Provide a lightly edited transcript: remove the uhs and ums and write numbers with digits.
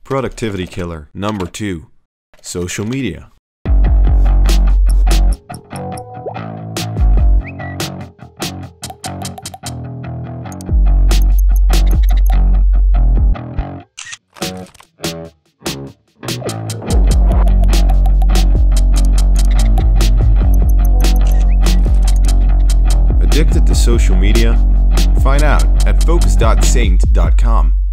Productivity killer number 2. Social media. Addicted to social media? Find out at focus.saint.com.